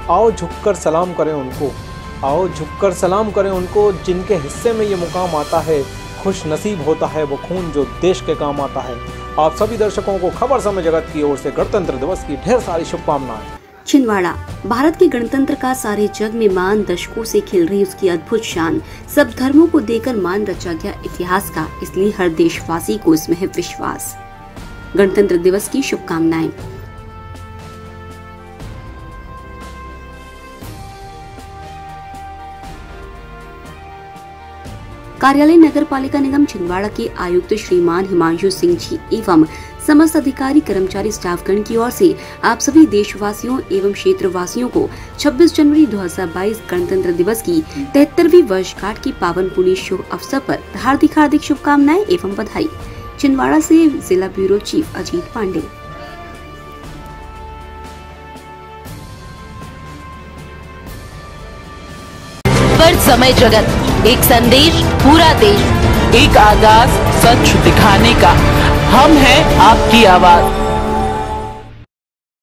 आओ झुककर सलाम करें उनको, आओ झुककर सलाम करें उनको जिनके हिस्से में ये मुकाम आता है। खुश नसीब होता है वो खून जो देश के काम आता है। आप सभी दर्शकों को खबर समय जगत की ओर से गणतंत्र दिवस की ढेर सारी शुभकामनाएं। छिंदवाड़ा भारत के गणतंत्र का सारे जग में मान दशकों से खिल रही उसकी अद्भुत शान, सब धर्मों को देकर मान रचा गया इतिहास का, इसलिए हर देशवासी को इसमें है विश्वास। गणतंत्र दिवस की शुभकामनाएं। कार्यालय नगर पालिका निगम छिंदवाड़ा के आयुक्त श्रीमान हिमांशु सिंह जी एवं समस्त अधिकारी कर्मचारी स्टाफगण की ओर से आप सभी देशवासियों एवं क्षेत्रवासियों को 26 जनवरी 2022 गणतंत्र दिवस की 73वीं वर्षगांठ की पावन पुण्य शुभ अवसर पर हार्दिक शुभकामनाएं एवं बधाई। छिंदवाड़ा से जिला ब्यूरो चीफ अजीत पांडे। समय जगत, एक संदेश पूरा देश, एक आगाज सच दिखाने का, हम हैं आपकी आवाज।